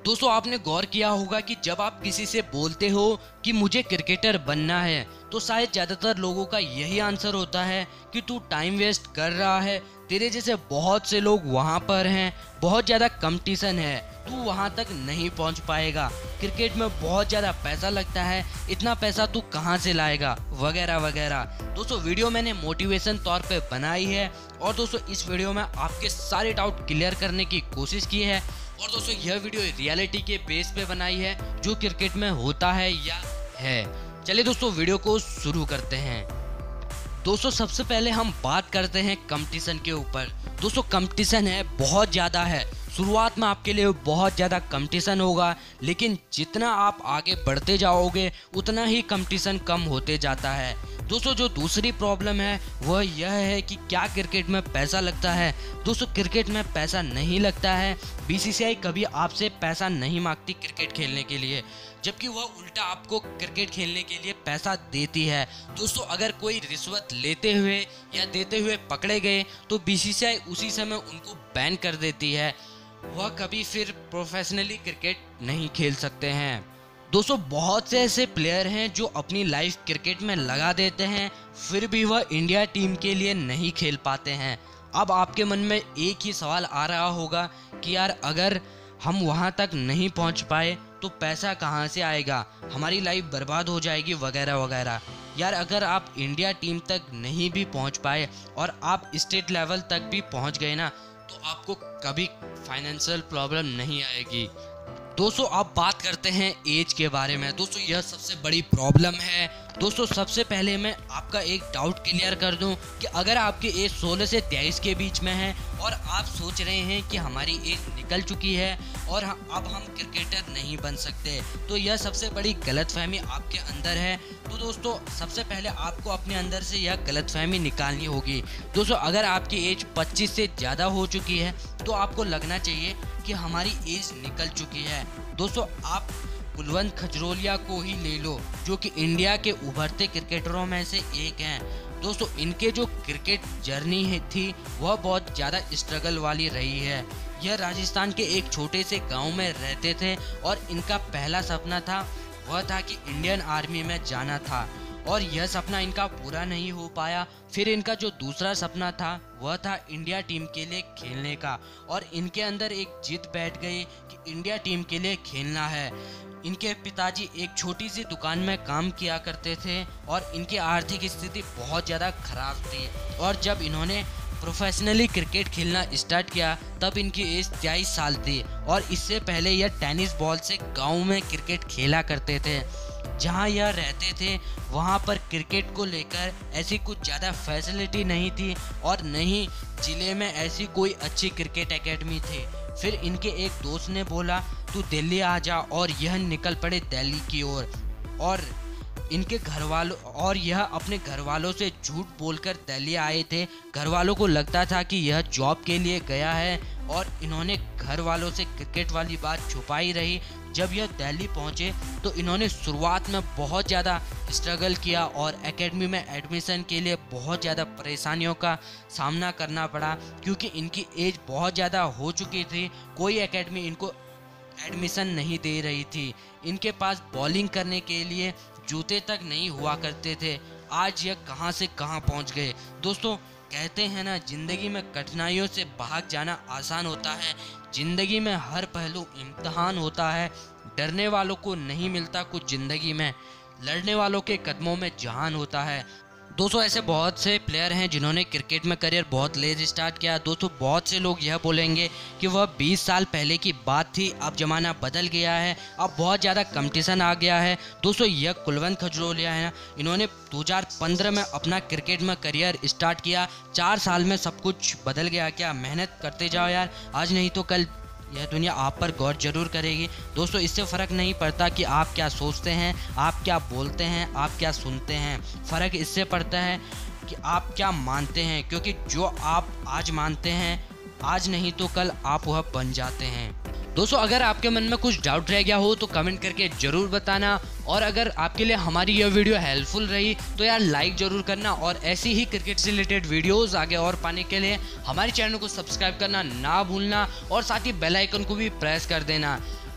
दोस्तों आपने गौर किया होगा कि जब आप किसी से बोलते हो कि मुझे क्रिकेटर बनना है तो शायद ज्यादातर लोगों का यही आंसर होता है कि तू टाइम वेस्ट कर रहा है, तेरे जैसे बहुत से लोग वहां पर हैं, बहुत ज्यादा कंपटीशन है, तू वहां तक नहीं पहुंच पाएगा, क्रिकेट में बहुत ज्यादा पैसा लगता है, इतना पैसा तू कहां से लाएगा, वगैरह वगैरह। दोस्तों वीडियो मैंने मोटिवेशन तौर पे बनाई है और दोस्तों इस वीडियो में आपके सारे डाउट क्लियर करने की कोशिश की है। और दोस्तों यह वीडियो रियलिटी के बेस पे बनाई है जो क्रिकेट में होता है या है। चलिए दोस्तों वीडियो को शुरू करते हैं। दोस्तों सबसे पहले हम बात करते हैं कंपटीशन के ऊपर। दोस्तों कंपटीशन है, बहुत ज़्यादा है। शुरुआत में आपके लिए बहुत ज़्यादा कंपटीशन होगा, लेकिन जितना आप आगे बढ़ते जाओगे उतना ही कंपटीशन कम होते जाता है। दोस्तों जो दूसरी प्रॉब्लम है वह यह है कि क्या क्रिकेट में पैसा लगता है। दोस्तों क्रिकेट में पैसा नहीं लगता है। बीसीसीआई कभी आपसे पैसा नहीं मांगती क्रिकेट खेलने के लिए, जबकि वह उल्टा आपको क्रिकेट खेलने के लिए पैसा देती है। दोस्तों अगर कोई रिश्वत लेते हुए या देते हुए पकड़े गए तो बीसीसीआई उसी समय उनको बैन कर देती है, वह कभी फिर प्रोफेशनली क्रिकेट नहीं खेल सकते हैं। दोस्तों बहुत से ऐसे प्लेयर हैं जो अपनी लाइफ क्रिकेट में लगा देते हैं, फिर भी वह इंडिया टीम के लिए नहीं खेल पाते हैं। अब आपके मन में एक ही सवाल आ रहा होगा कि यार अगर हम वहां तक नहीं पहुंच पाए तो पैसा कहां से आएगा, हमारी लाइफ बर्बाद हो जाएगी, वगैरह वगैरह। यार अगर आप इंडिया टीम तक नहीं भी पहुंच पाए और आप स्टेट लेवल तक भी पहुंच गए ना, तो आपको कभी फाइनेंशियल प्रॉब्लम नहीं आएगी। दोस्तों अब बात करते हैं एज के बारे में। दोस्तों यह सबसे बड़ी प्रॉब्लम है। दोस्तों सबसे पहले मैं आपका एक डाउट क्लियर कर दूं कि अगर आपकी एज 16 से 23 के बीच में है और आप सोच रहे हैं कि हमारी एज निकल चुकी है और अब हम क्रिकेटर नहीं बन सकते, तो यह सबसे बड़ी गलतफहमी आपके अंदर है। तो दोस्तों सबसे पहले आपको अपने अंदर से यह गलतफहमी निकालनी होगी। दोस्तों अगर आपकी एज 25 से ज़्यादा हो चुकी है तो आपको लगना चाहिए कि हमारी एज निकल चुकी है। दोस्तों आप कुलवंत खजरोलिया को ही ले लो जो कि इंडिया के उभरते क्रिकेटरों में से एक हैं। दोस्तों इनके जो क्रिकेट जर्नी थी वह बहुत ज़्यादा स्ट्रगल वाली रही है। यह राजस्थान के एक छोटे से गांव में रहते थे और इनका पहला सपना था वह था कि इंडियन आर्मी में जाना था, और यह सपना इनका पूरा नहीं हो पाया। फिर इनका जो दूसरा सपना था वह था इंडिया टीम के लिए खेलने का, और इनके अंदर एक जिद बैठ गई कि इंडिया टीम के लिए खेलना है। इनके पिताजी एक छोटी सी दुकान में काम किया करते थे और इनकी आर्थिक स्थिति बहुत ज़्यादा खराब थी, और जब इन्होंने प्रोफेशनली क्रिकेट खेलना स्टार्ट किया तब इनकी एज 23 साल थी, और इससे पहले यह टेनिस बॉल से गांव में क्रिकेट खेला करते थे। जहां यह रहते थे वहां पर क्रिकेट को लेकर ऐसी कुछ ज़्यादा फैसिलिटी नहीं थी और न ही ज़िले में ऐसी कोई अच्छी क्रिकेट एकेडमी थी। फिर इनके एक दोस्त ने बोला तू दिल्ली आ जा, और यह निकल पड़े दिल्ली की ओर। और इनके घर वालों और यह अपने घर वालों से झूठ बोलकर दिल्ली आए थे। घर वालों को लगता था कि यह जॉब के लिए गया है और इन्होंने घर वालों से क्रिकेट वाली बात छुपाई रही। जब यह दिल्ली पहुंचे तो इन्होंने शुरुआत में बहुत ज़्यादा स्ट्रगल किया और एकेडमी में एडमिशन के लिए बहुत ज़्यादा परेशानियों का सामना करना पड़ा, क्योंकि इनकी एज बहुत ज़्यादा हो चुकी थी। कोई एकेडमी इनको एडमिशन नहीं दे रही थी। इनके पास बॉलिंग करने के लिए जूते तक नहीं हुआ करते थे। आज यह कहां से कहां पहुंच गए। दोस्तों कहते हैं ना, जिंदगी में कठिनाइयों से भाग जाना आसान होता है। जिंदगी में हर पहलू इम्तिहान होता है। डरने वालों को नहीं मिलता कुछ जिंदगी में, लड़ने वालों के कदमों में जहान होता है। दोस्तों ऐसे बहुत से प्लेयर हैं जिन्होंने क्रिकेट में करियर बहुत लेट स्टार्ट किया। दोस्तों बहुत से लोग यह बोलेंगे कि वह 20 साल पहले की बात थी, अब ज़माना बदल गया है, अब बहुत ज़्यादा कंपटीशन आ गया है। दोस्तों यह कुलवंत खजरोलिया है ना, इन्होंने 2015 में अपना क्रिकेट में करियर स्टार्ट किया। 4 साल में सब कुछ बदल गया क्या? मेहनत करते जाओ यार, आज नहीं तो कल यह दुनिया आप पर गौर जरूर करेगी। दोस्तों इससे फ़र्क नहीं पड़ता कि आप क्या सोचते हैं, आप क्या बोलते हैं, आप क्या सुनते हैं। फ़र्क इससे पड़ता है कि आप क्या मानते हैं, क्योंकि जो आप आज मानते हैं आज नहीं तो कल आप वह बन जाते हैं। दोस्तों अगर आपके मन में कुछ डाउट रह गया हो तो कमेंट करके ज़रूर बताना, और अगर आपके लिए हमारी यह वीडियो हेल्पफुल रही तो यार लाइक ज़रूर करना, और ऐसी ही क्रिकेट से रिलेटेड वीडियोस आगे और पाने के लिए हमारे चैनल को सब्सक्राइब करना ना भूलना, और साथ ही बेल आइकन को भी प्रेस कर देना।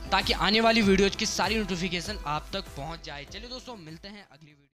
ताकि आने वाली वीडियोज की सारी नोटिफिकेशन आप तक पहुंच जाए। चलिए दोस्तों, मिलते हैं अगली वीडियो।